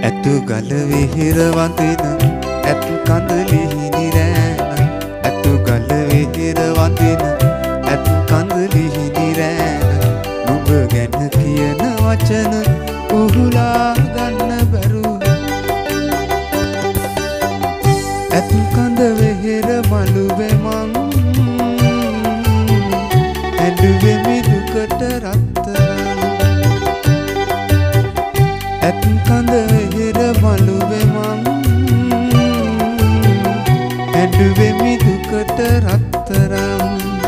ඇතු ගල විහිර වඳින ඇත් කඳලිහිනි රෑන ඇතු ගල විහිර වඳින ඇත් කඳලිහිනි රෑන නුඹ ගැන කියන වචන උහුලා ගන්න බැරුව ඇත් කඳ විහිර මළුවේ මං ඇඬුවේ මිදුකට රත්තරන් ඇත් කඳ විහිර මළුවේ මං ඇඬුවේ මිදුකට රත්තරන්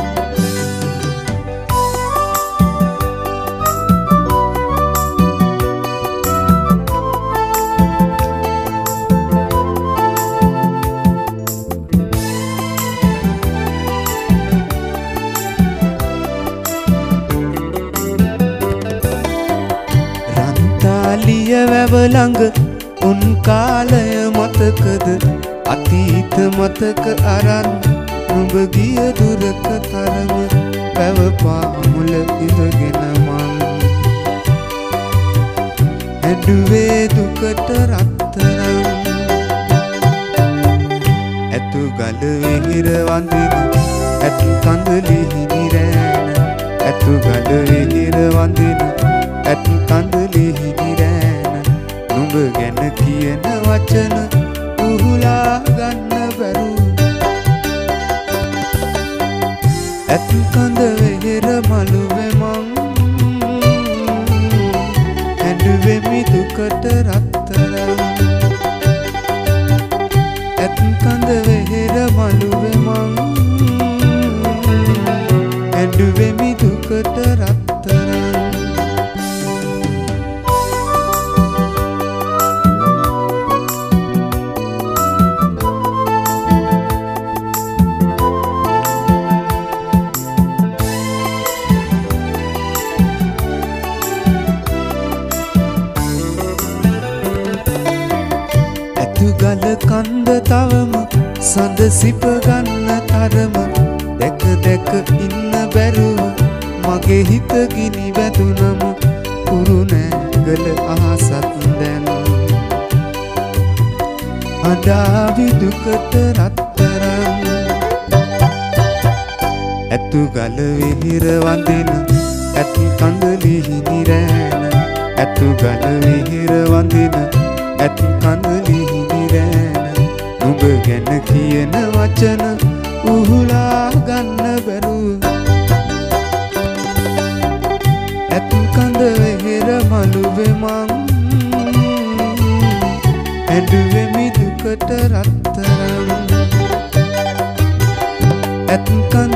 වැව ළඟ උන් කාලය මතකද අතීත මතක අරන් නුඹ ගිය දුරක තරම වැව පාමුල ඉඳගෙන මං ඇඬුවේ දුකට රත්තරන් ඇතු ගල විහිර වඳින ඇත් කඳලිහිනි රෑන ඇතු ගල විහිර වඳින ඇත් කඳලිහිනි රෑන නුඹ ගැන කියන වචන උහුලා ගන්න බැරුව ඇත් කඳ විහිර මළුවේ මං ඇඬුවේ මිදුකට රත්තරන් ඇත් කඳ විහිර මළුවේ මං ඇඬුවේ මිදුකට රත්තරන් ගල කන්ද තවම සඳ සිප ගන්න තරම දැක දැක ඉන්න බැරුව මගේ හිත ගිනි වැදුනම කුරුණෑගල අහසත් දැන් අඩාවි දුකට රත්තරන් ඇතු ගල විහිර වඳින ඇත් කඳලිහිනි රෑන ඇතු ගල විහිර වඳින ඇත් කඳලිහිනි රෑන නුඹ ගැන කියන වචන උහුලා ගන්න බැරුව ඇත් කඳ විහිර මළුවේ මං ඇඬුවේ මිදුකට රත්තරන් ඇත් කඳ